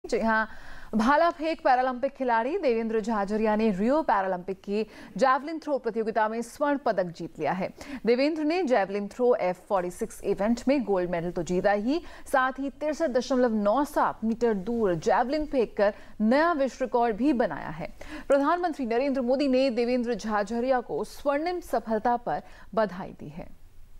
जी हाँ, भाला फेंक पैरालंपिक खिलाड़ी देवेंद्र झाझरिया ने रियो पैरालंपिक की जैवलिन थ्रो प्रतियोगिता में स्वर्ण पदक जीत लिया है। देवेंद्र ने जैवलिन थ्रो F46 इवेंट में गोल्ड मेडल तो जीता ही, साथ ही 63.97 मीटर दूर जैवलिन फेंककर नया विश्व रिकॉर्ड भी बनाया है। प्रधानमंत्री नरेंद्र मोदी ने देवेंद्र झाझरिया को स्वर्णिम सफलता पर बधाई दी है।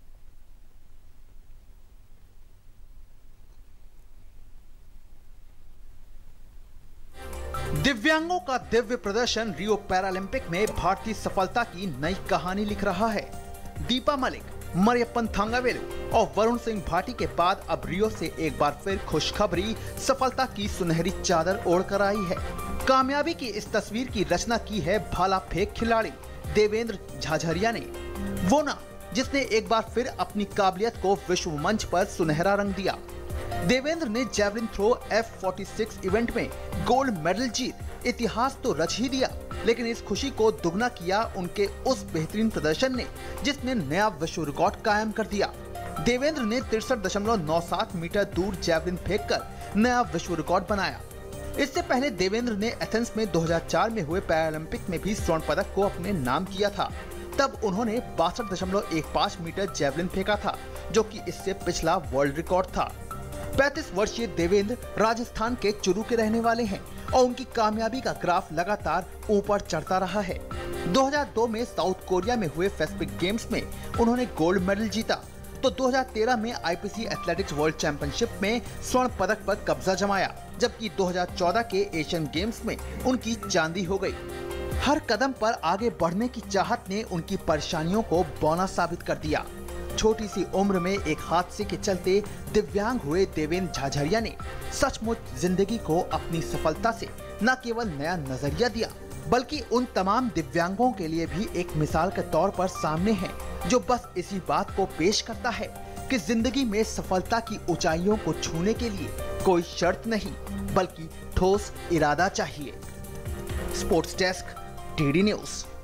दिव्यांगों का दिव्य प्रदर्शन रियो पैरालंपिक में भारतीय सफलता की नई कहानी लिख रहा है। दीपा मलिक, मरियप्पन थांगावेलु और वरुण सिंह भाटी के बाद अब रियो से एक बार फिर खुशखबरी सफलता की सुनहरी चादर ओढ़कर आई है। कामयाबी की इस तस्वीर की रचना की है भाला फेंक खिलाड़ी देवेंद्र झाझरिया ने, वो ना जिसने एक बार फिर अपनी काबिलियत को विश्व मंच पर सुनहरा रंग दिया। देवेंद्र ने जैवलिन थ्रो F46 इवेंट में गोल्ड मेडल जीत इतिहास तो रच ही दिया, लेकिन इस खुशी को दुगना किया उनके उस बेहतरीन प्रदर्शन ने जिसने नया विश्व रिकॉर्ड कायम कर दिया। देवेंद्र ने 63.97 मीटर दूर जैवलिन फेंककर नया विश्व रिकॉर्ड बनाया। इससे पहले देवेंद्र ने एथेंस में 2004 में हुए पैरालंपिक में भी स्वर्ण पदक को अपने नाम किया था। तब उन्होंने 62.15 मीटर जैवलिन फेंका था, जो कि इससे पिछला वर्ल्ड रिकॉर्ड था। 35 वर्षीय देवेंद्र राजस्थान के चुरू के रहने वाले हैं और उनकी कामयाबी का ग्राफ लगातार ऊपर चढ़ता रहा है। 2002 में साउथ कोरिया में हुए पैसिफिक गेम्स में उन्होंने गोल्ड मेडल जीता, तो 2013 में IPC एथलेटिक्स वर्ल्ड चैंपियनशिप में स्वर्ण पदक पर कब्जा जमाया, जबकि 2014 के एशियन गेम्स में उनकी चांदी हो गई। हर कदम पर आगे बढ़ने की चाहत ने उनकी परेशानियों को बौना साबित कर दिया। छोटी सी उम्र में एक हादसे के चलते दिव्यांग हुए देवेंद्र झाझरिया ने सचमुच जिंदगी को अपनी सफलता से न केवल नया नजरिया दिया, बल्कि उन तमाम दिव्यांगों के लिए भी एक मिसाल के तौर पर सामने है, जो बस इसी बात को पेश करता है कि जिंदगी में सफलता की ऊंचाइयों को छूने के लिए कोई शर्त नहीं, बल्कि ठोस इरादा चाहिए। Sports desk, DD news.